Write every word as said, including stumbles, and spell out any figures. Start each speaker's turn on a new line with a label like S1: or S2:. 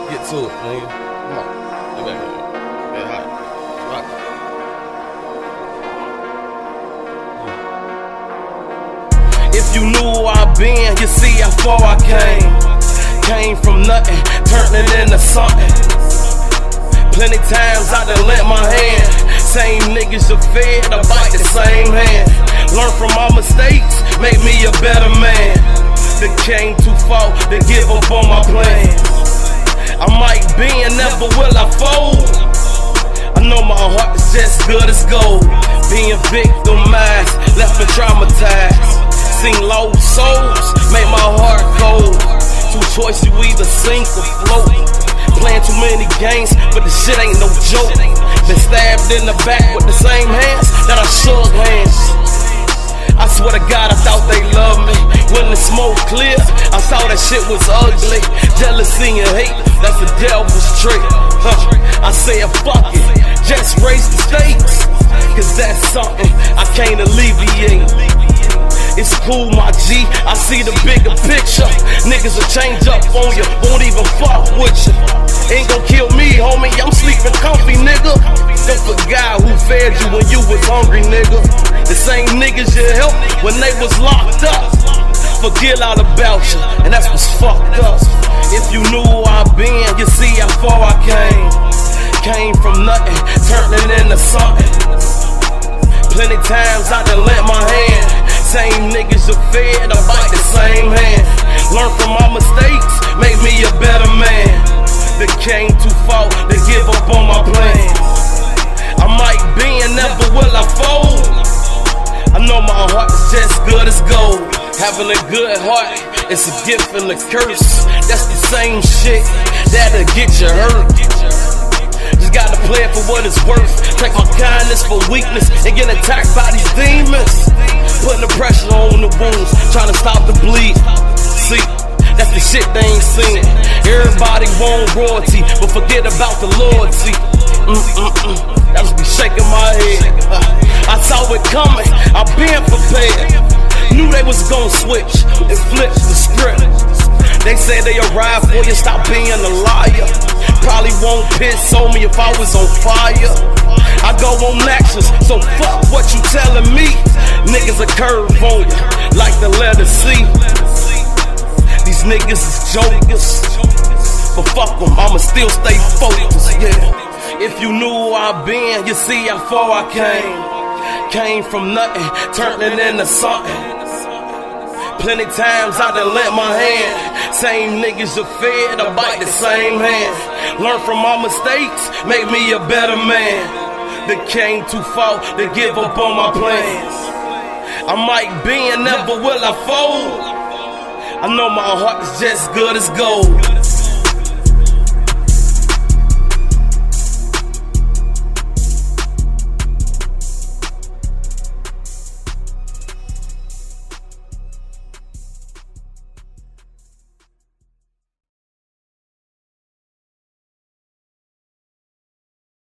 S1: Get to it, nigga. Come on. Get back here. Get high. Rock. If you knew where I been, you see how far I came. Came from nothing, turned it into something. Plenty times I done lent my hand. Same niggas you fed, I bite the same hand. Learn from my mistakes, make me a better man. That came too far to give up on my plans. I might be and never will I fold. I know my heart is just good as gold. Being victimized, left me traumatized. Seen lost souls, make my heart cold. Two choices, you either sink or float. Playing too many games, but the shit ain't no joke. Been stabbed in the back with the same hands that I shook hands. I swear to God, I thought they loved me. When the smoke cleared, I saw that shit was ugly. Jealousy and hate, that's the devil's trick. Huh. I said fuck it, just raise the stakes, cause that's something I can't alleviate. It's cool, my G, I see the bigger picture. Niggas will change up on you, won't even fuck with you. Ain't gon' kill me, homie, I'm sleeping comfy, nigga. Don't forget who fed you when you was hungry, nigga. The same niggas you helped when they was locked up forget all about you, and that's what's fucked up. If you knew where I been, you see how far I came. Came from nothing, turned it into something. Plenty times I done lent my hand. Same niggas you fed, I bite the same hand. Learn from my mistakes, make me a better man. That came too far to give up on my plans. I might be and never will I fold. I know my heart is just good as gold. Having a good heart, it's a gift and a curse. That's the same shit that'll get you hurt. Just gotta play it for what it's worth. Take my kindness for weakness and get attacked by these demons. Putting the pressure on the wounds, trying to stop the bleed. See, that's the shit they ain't seen. Everybody want royalty, but forget about the loyalty. Mm-mm-mm, that just be shaking my head. uh, I saw it coming, I've been prepared. Knew they was gon' switch and flip the script. They say they arrived for you, stop being a liar. Probably won't piss on me if I was on fire. I go on actions, so fuck what you telling me. Niggas a curve on you, like the letter C. These niggas is jokers, but fuck them, I'ma still stay focused, yeah. If you knew where I been, you see how far I came. Came from nothing, turned it into something. Plenty times I done lent my hand. Same niggas you fed, I bite the same hand. Learn from my mistakes, make me a better man. That came too far to give up on my plans. I might be and never will I fold. I know my heart is just good as gold.